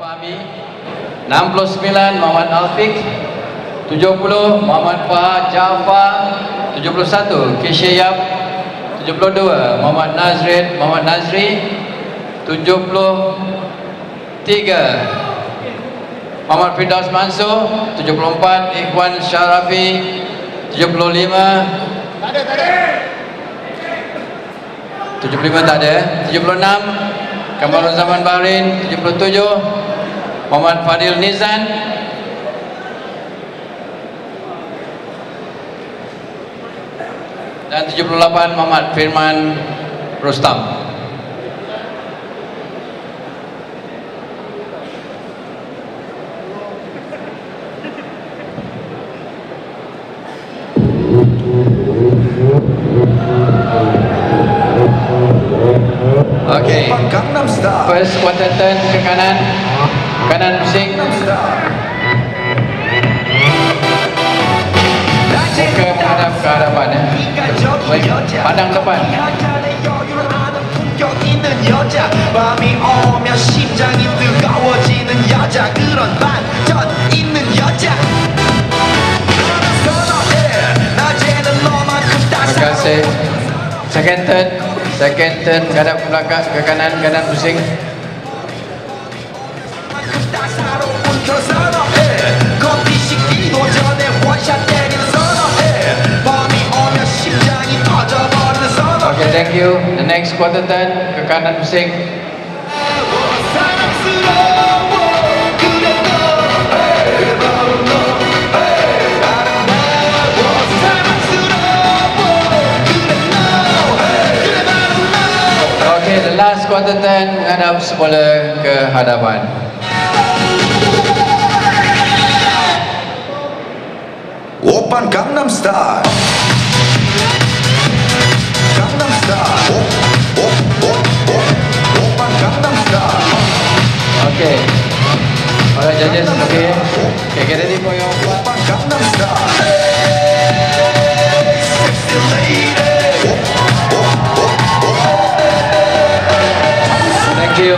Fahmi. 69 Muhammad Alfiq. 70 Muhammad Fahad Jaafar. 71 Kisyayab. 72 Muhammad Nazri. 73 Muhammad Firdaus Mansur. 74 Ikhwan Syarafi. 75 tak ada. 76 Kamarul Zaman Bahrain. 77 Muhammad Fadil Nizan. Dan 78 Muhammad Firman Rustam. Okay, first quarter turn ke kanan pusing, muka menghadap ke hadapan ya. Pandang depan. Terima kasih. Second turn menghadap ke belakang, ke kanan pusing. Okay, thank you. The next quarter turn ke kanan pusing. Okay, the last quarter turn menghadap semula ke hadapan. Oppan Gangnam Style. Gangnam Style. Oppan Gangnam Style. Okay. Alright, judges. Okay. Okay, get ready for your Oppan Gangnam Style. Sexy lady. Thank you.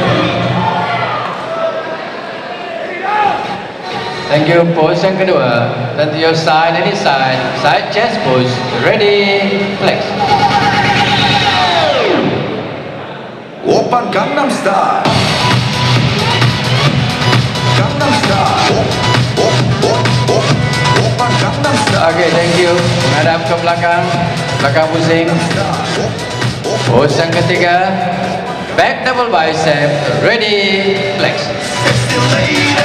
Thank you. Pose yang kedua. Turn to your side, any side. Side chest pose. Ready, flex. Oppan Gangnam Style. Gangnam Style. Oppan Gangnam Style. Okay, thank you. Menghadap ke belakang. Belakang pusing. Pose yang ketiga. Back double bicep. Ready, flex. Sexy lady.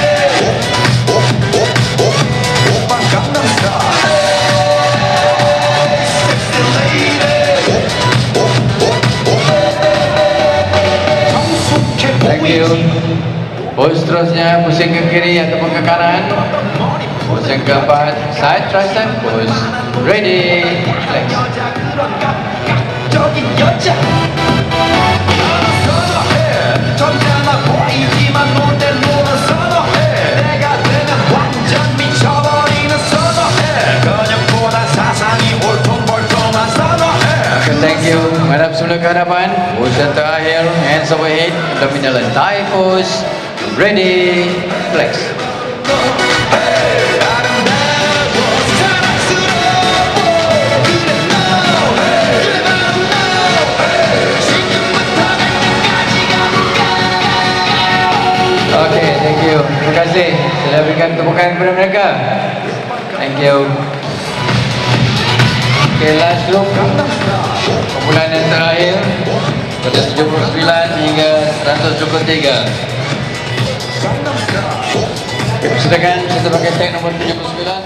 Oppan Gangnam Style. Sexy lady. Thank you. Pose seterusnya pusing ke kiri ataupun ke kanan. Pose yang keempat, side tricep pose. Ready, flex. Thank you. Menghadap semula ke hadapan. Pose yang terakhir, hands overhead, abdominal and thigh pose. Ready, flex. Okay, thank you. Terima kasih. Saya berikan tepukan kepada mereka. Thank you. Okay, last group. Kumpulan yang terakhir pada 79 hingga 123. Silakan, saya pakai tag nombor 79.